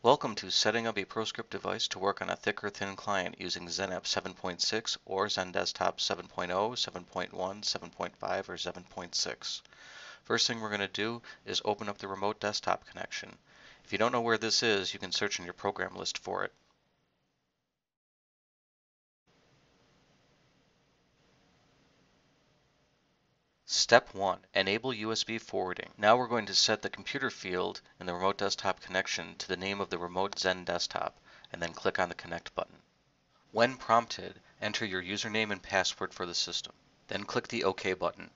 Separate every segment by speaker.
Speaker 1: Welcome to setting up a ProScript device to work on a thick or thin client using XenApp 7.6 or XenDesktop 7.0, 7.1, 7.5, or 7.6. First thing we're going to do is open up the remote desktop connection. If you don't know where this is, you can search in your program list for it. Step 1. Enable USB forwarding. Now we're going to set the computer field in the remote desktop connection to the name of the remote XenDesktop and then click on the Connect button. When prompted, enter your username and password for the system. Then click the OK button.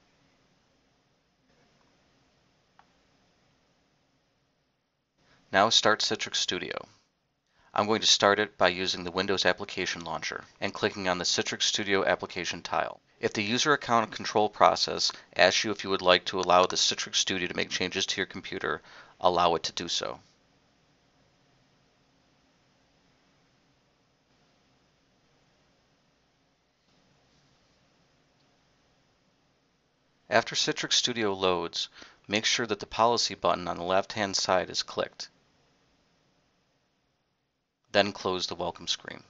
Speaker 1: Now start Citrix Studio. I'm going to start it by using the Windows Application Launcher and clicking on the Citrix Studio application tile. If the user account control process asks you if you would like to allow the Citrix Studio to make changes to your computer, allow it to do so. After Citrix Studio loads, make sure that the Policy button on the left-hand side is clicked. Then close the welcome screen.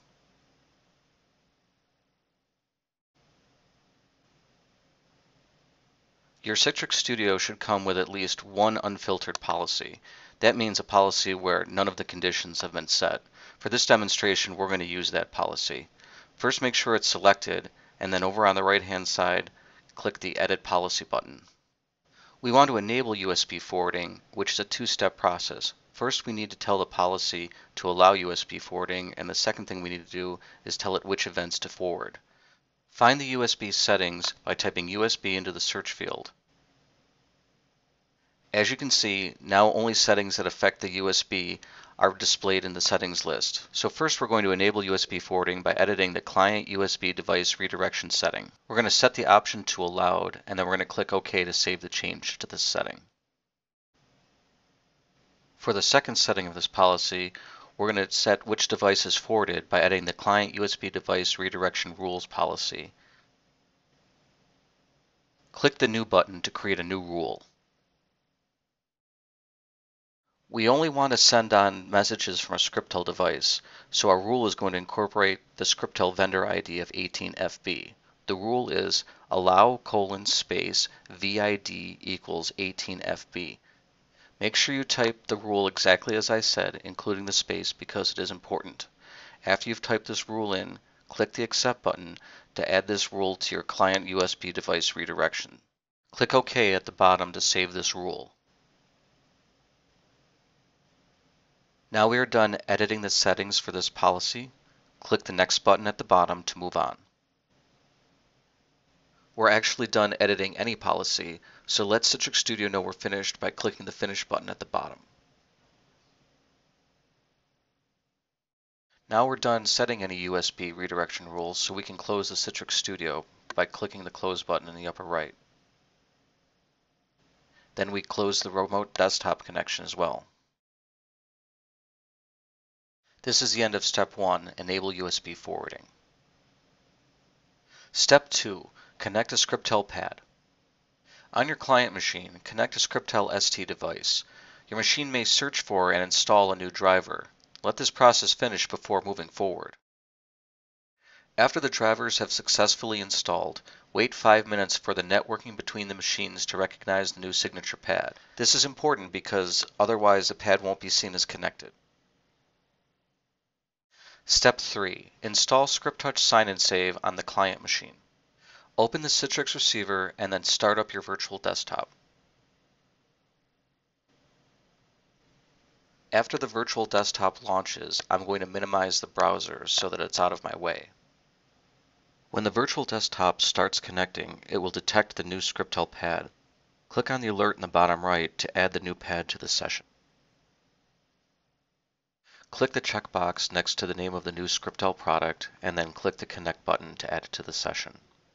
Speaker 1: Your Citrix Studio should come with at least one unfiltered policy. That means a policy where none of the conditions have been set. For this demonstration, we're going to use that policy. First, make sure it's selected, and then over on the right-hand side, click the Edit Policy button. We want to enable USB forwarding, which is a two-step process. First, we need to tell the policy to allow USB forwarding, and the second thing we need to do is tell it which events to forward. Find the USB settings by typing USB into the search field. As you can see, now only settings that affect the USB are displayed in the settings list. So first we're going to enable USB forwarding by editing the client USB device redirection setting. We're going to set the option to allowed, and then we're going to click OK to save the change to this setting. For the second setting of this policy, we're going to set which device is forwarded by adding the client USB device redirection rules policy. Click the New button to create a new rule. We only want to send on messages from a Scriptel device, so our rule is going to incorporate the Scriptel vendor ID of 18FB. The rule is allow : space VID equals 18FB. Make sure you type the rule exactly as I said, including the space, because it is important. After you've typed this rule in, click the Accept button to add this rule to your client USB device redirection. Click OK at the bottom to save this rule. Now we are done editing the settings for this policy. Click the Next button at the bottom to move on. We're actually done editing any policy, so let Citrix Studio know we're finished by clicking the Finish button at the bottom. Now we're done setting any USB redirection rules, so we can close the Citrix Studio by clicking the Close button in the upper right. Then we close the remote desktop connection as well. This is the end of Step 1, Enable USB Forwarding. Step 2, Connect a Scriptel pad. On your client machine, connect a Scriptel ST device. Your machine may search for and install a new driver. Let this process finish before moving forward. After the drivers have successfully installed, wait 5 minutes for the networking between the machines to recognize the new signature pad. This is important because otherwise the pad won't be seen as connected. Step 3. Install ScriptTouch Sign and Save on the client machine. Open the Citrix receiver and then start up your virtual desktop. After the virtual desktop launches, I'm going to minimize the browser so that it's out of my way. When the virtual desktop starts connecting, it will detect the new Scriptel pad. Click on the alert in the bottom right to add the new pad to the session. Click the checkbox next to the name of the new Scriptel product, and then click the Connect button to add it to the session.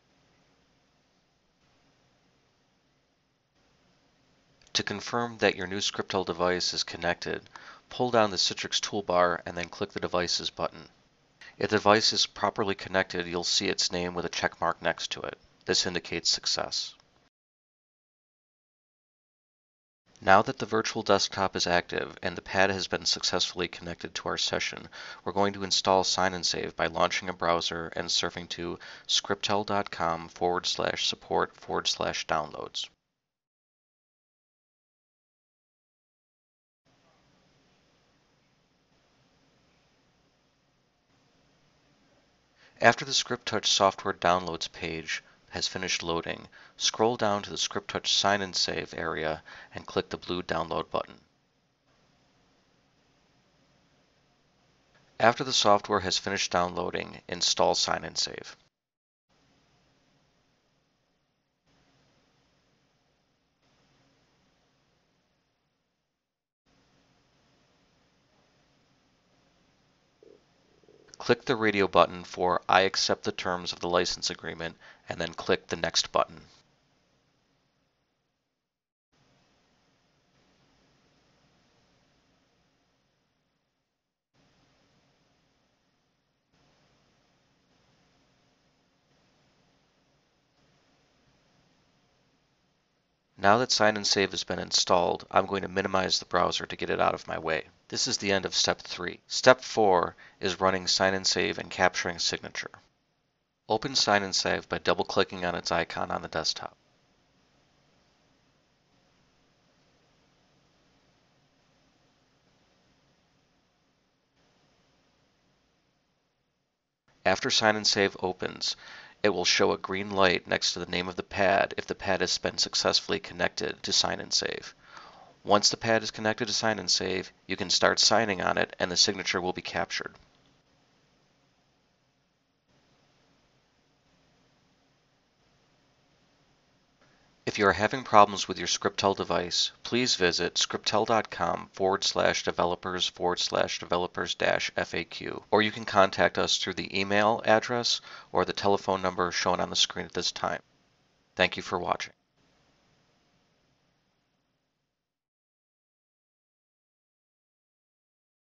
Speaker 1: To confirm that your new Scriptel device is connected, pull down the Citrix toolbar and then click the Devices button. If the device is properly connected, you'll see its name with a check mark next to it. This indicates success. Now that the virtual desktop is active and the pad has been successfully connected to our session, we're going to install Sign and Save by launching a browser and surfing to scriptel.com/support/downloads. After the ScriptTouch software downloads page has finished loading, scroll down to the ScriptTouch Sign and Save area and click the blue download button. After the software has finished downloading, install Sign and Save. Click the radio button for I accept the terms of the license agreement, and then click the Next button. Now that Sign and Save has been installed, I'm going to minimize the browser to get it out of my way. This is the end of Step 3. Step 4 is running Sign and Save and capturing signature. Open Sign and Save by double-clicking on its icon on the desktop. After Sign and Save opens, it will show a green light next to the name of the pad if the pad has been successfully connected to Sign and Save. Once the pad is connected to Sign and Save, you can start signing on it and the signature will be captured. If you are having problems with your Scriptel device, please visit scriptel.com/developers/developers-FAQ, or you can contact us through the email address or the telephone number shown on the screen at this time. Thank you for watching.